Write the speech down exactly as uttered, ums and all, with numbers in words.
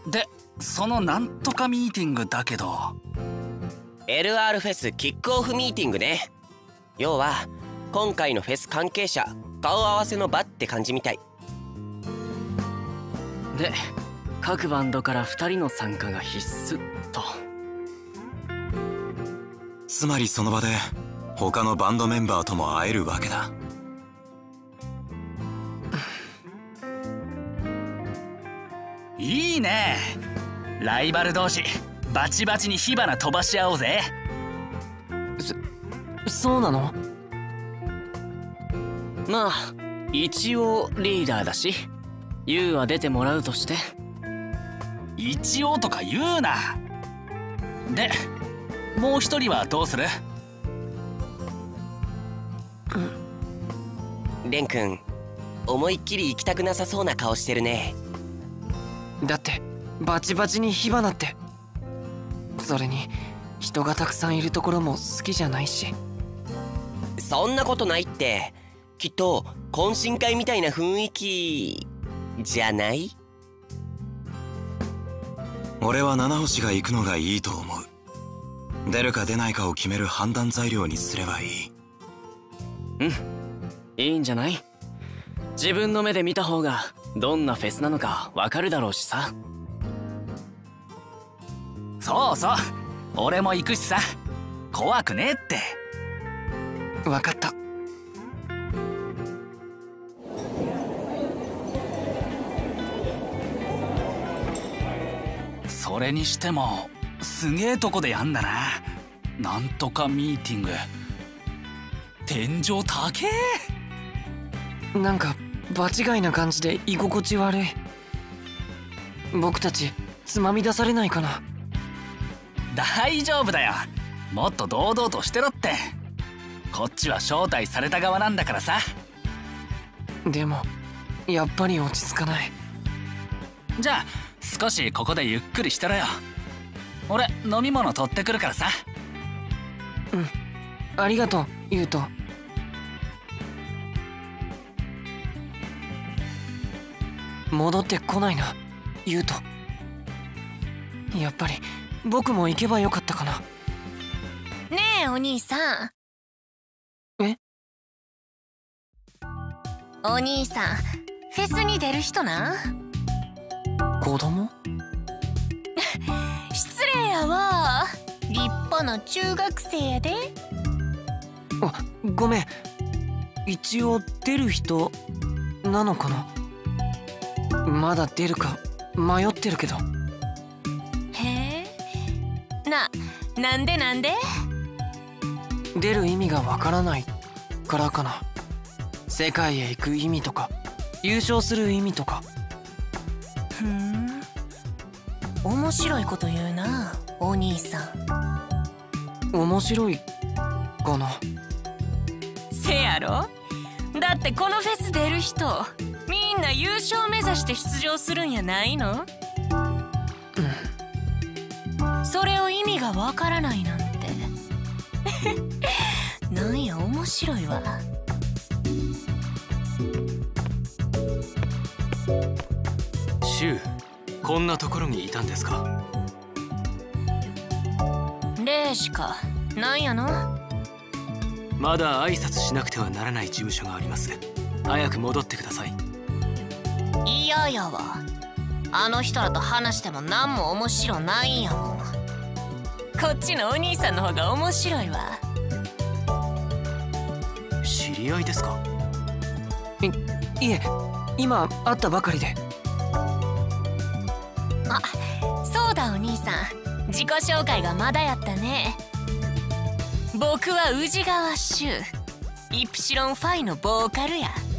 でそのなんとかミーティングだけど。 エルアール フェスキックオフミーティングね。要は今回のフェス関係者顔合わせの場って感じみたいで、各バンドからふたりの参加が必須と。 つまりその場で他のバンドメンバーとも会えるわけだ。 いいね。ライバル同士バチバチに火花飛ばし合おうぜ。 そそうなの？ まあ一応リーダーだし、ユウは出てもらうとして。 一応とか言うな。でもう一人はどうする？ レン君、思いっきり行きたくなさそうな顔してるね。 だってバチバチに火花って、それに人がたくさんいるところも好きじゃないし。 そんなことないって。きっと懇親会みたいな雰囲気じゃない？ 俺は七星が行くのがいいと思う。出るか出ないかを決める判断材料にすればいい。 うん、いいんじゃない？自分の目で見た方がどんなフェスなのかわかるだろうしさ。 そうそう、俺も行くしさ。怖くねえって。 わかった。 それにしてもすげえとこでやんだな。なんとかミーティング。天井高え。 なんか場違いな感じで居心地悪い。僕たちつまみ出されないかな？ 大丈夫だよ。もっと堂々としてろって。こっちは招待された側なんだからさ。 でもやっぱり落ち着かない。 じゃあ少しここでゆっくりしてろよ。俺飲み物取ってくるからさ。 うん、ありがとうユウト。戻ってこないなユウト。やっぱり僕も行けばよかったかな。 ねえお兄さん。 え？ お兄さんフェスに出る人な。 子供？ 失礼やわ。立派な中学生やで。 あ、ごめん。一応出る人なのかな。まだ出るか迷ってるけど。 へえ。な、なんでなんで？ 出る意味がわからないからかな。世界へ行く意味とか優勝する意味とか。 ふん、面白いこと言うなお兄さん。面白いかな。 せやろ。だってこのフェス出る人みんな優勝目指して出場するんやないの？うん。それを意味がわからないなんてなんや面白いわ。 シュウ、こんなところにいたんですか？ レイシか。なんやの？ まだ挨拶しなくてはならない事務所があります。早く戻ってください。 嫌やわ。あの人らと話しても何も面白ないんやもん。こっちのお兄さんの方が面白いわ。 知り合いですか？ い、いえ、今会ったばかりで。 あ、そうだお兄さん。自己紹介がまだやったね。僕は宇治川柊、イプシロンファイのボーカルや。